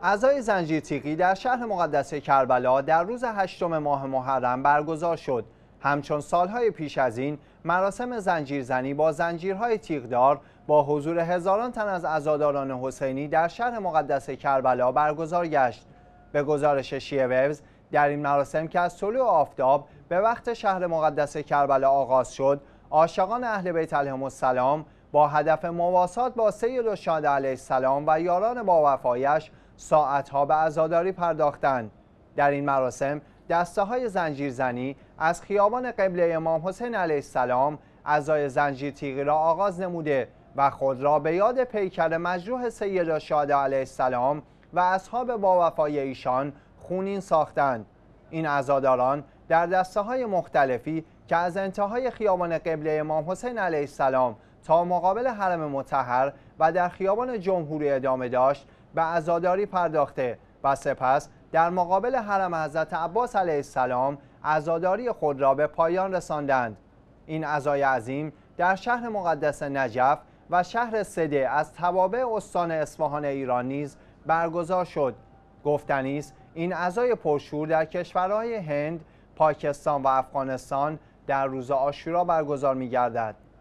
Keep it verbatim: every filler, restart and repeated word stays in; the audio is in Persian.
عزای زنجیرتیغی در شهر مقدس کربلا در روز هشتم ماه محرم برگزار شد. همچون سالهای پیش از این مراسم زنجیرزنی با زنجیرهای تیغدار با حضور هزاران تن از عزاداران حسینی در شهر مقدس کربلا برگزار گشت. به گزارش شیعه وبز، در این مراسم که از طلوع آفتاب به وقت شهر مقدس کربلا آغاز شد، عاشقان اهل بیت علیهم السلام با هدف مواسات با سیدالشهدا علیه السلام و یاران با وفایش ساعتها به عزاداری پرداختند. در این مراسم دسته های زنجیرزنی از خیابان قبله امام حسین علیه السلام عزای زنجیرتیغی را آغاز نموده و خود را به یاد پیکر مجروح سیدالشهدا علیه السلام و اصحاب با وفای ایشان خونین ساختند. این عزاداران در دسته های مختلفی که از انتهای خیابان قبله امام حسین علیه السلام تا مقابل حرم مطهر و در خیابان جمهوری ادامه داشت به عزاداری پرداخته و سپس در مقابل حرم حضرت عباس علیه السلام عزاداری خود را به پایان رساندند. این عزای عظیم در شهر مقدس نجف و شهر سده از توابع استان اصفهان ایران نیز برگزار شد. گفتنی است این عزای پرشور در کشورهای هند، پاکستان و افغانستان در روز عاشورا برگزار می‌گردد.